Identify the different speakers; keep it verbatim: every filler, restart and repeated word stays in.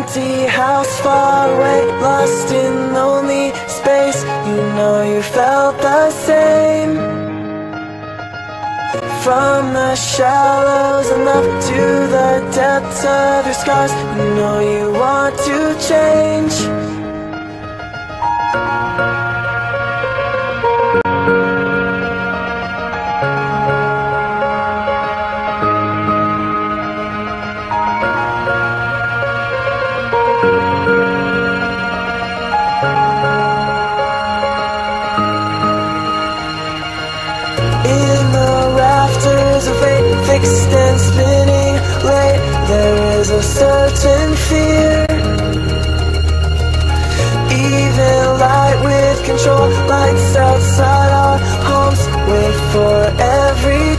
Speaker 1: empty house far away, lost in lonely space. You know you felt the same. From the shallows and up to the depths of your scars, you know you want to change. Fixed and spinning late, there is a certain fear. Even light with control, lights outside our homes, wait for every